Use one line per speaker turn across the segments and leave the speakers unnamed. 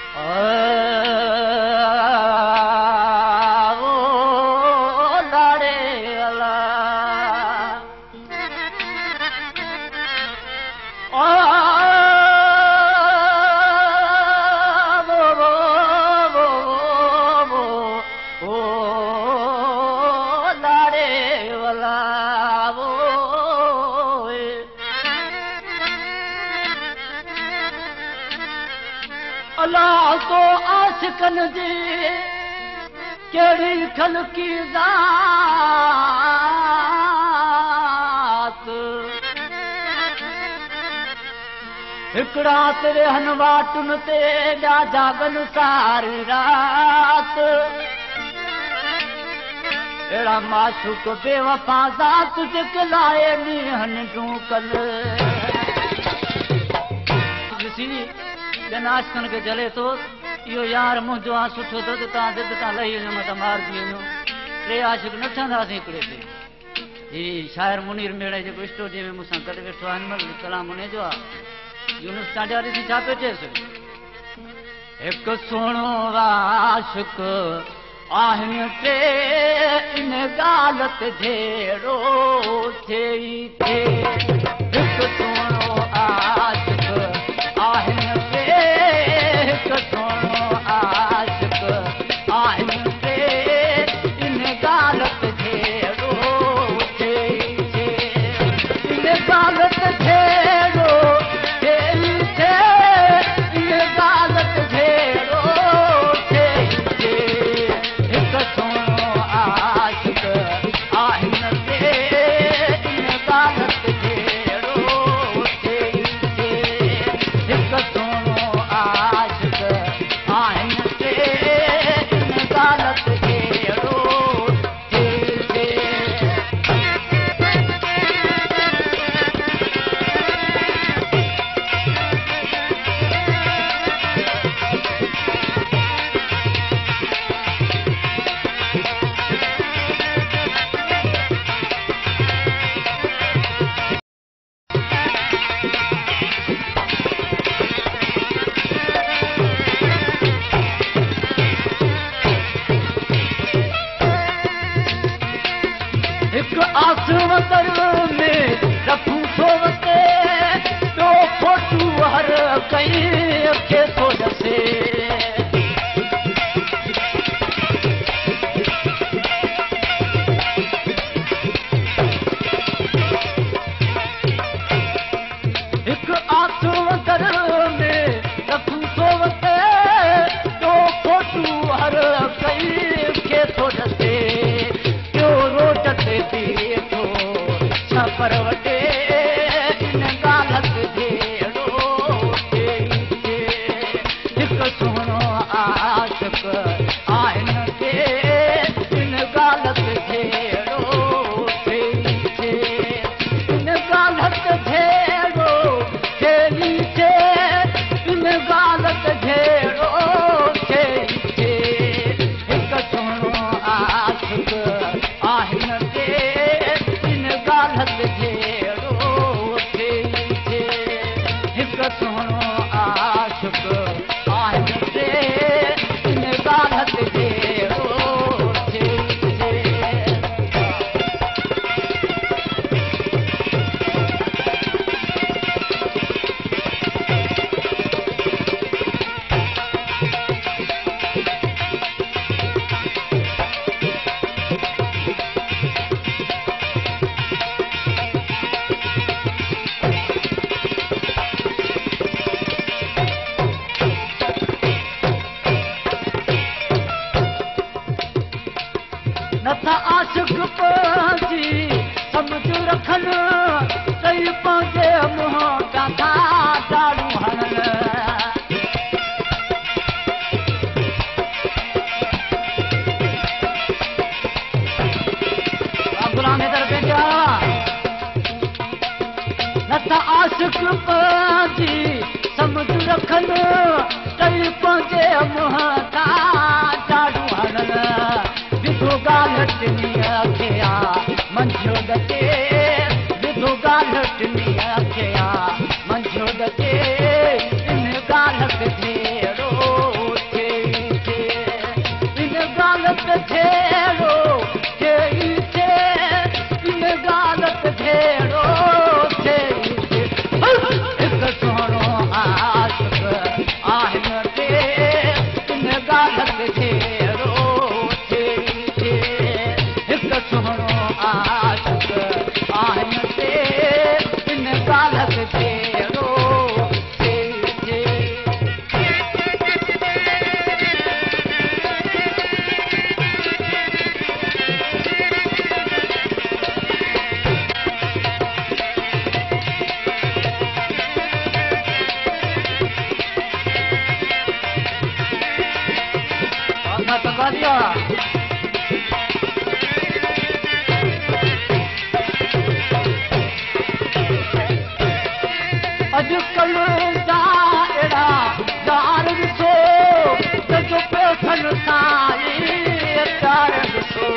आशिकन जी केड़ी खलकी ज़ात हिकड़ा तेरे हनवाटुन ते ॾा जागन सारी रात अहिड़ा माशूक बेवफा ज़ात जेके लाए मींहन जूं कल ॼण आशिकन खे जले थो इहो यार मुंहिंजो आहे सुठो तो तव्हां दिलि तां लही वञो मां त मारिजी वञो टे आशिक न ठहंदासीं हिकिड़े ते ही शाइर मुनीर मेड़े जेको स्टूडियो में मूंसां गॾु वेठो आहे हिनमहिल कलाम उन जो आहे यूनुस चांडिया ॾिसी छा पियो चएसि हिकु सुहिणो आशिक आहिनि टे इन ॻाल्हि ते जहिड़ो थिए हिकु सुहिणो आशिक आहिनि टे हिकु सुहिणो आशिक आहिनि टे इन ॻाल्हि ते जहिड़ो थिए इन ॻाल्हि ते जहिड़ो तो गालिया अजकल जा एड़ा यार ॾिसो जो पैसनि सां प्यार ॾिसो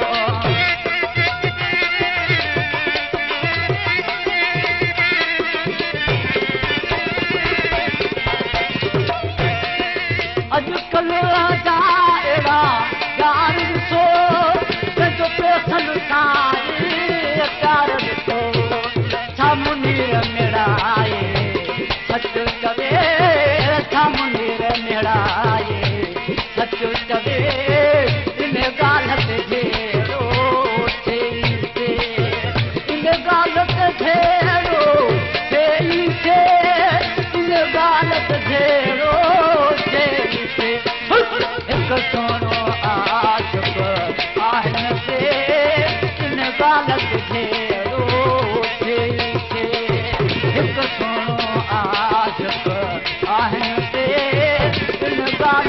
अजकल जा एड़ा यार ॾिसो जो पैसनि सां प्यार ॾिसो छा मुनीर मेड़ाए सच चवे छा मुनीर मेड़ाए सच चवे इन ॻाल्हि ते जहिड़ो थिए इन ॻाल्हि ते जहिड़ो थिए इन ॻाल्हि ते जहिड़ो थिए हिकु सोनो आशिक़ आहिनि ते इन ॻाल्हि ते जहिड़ो थिए हिकु सोनो आशिक़ आहिनि ते इन ॻाल्हि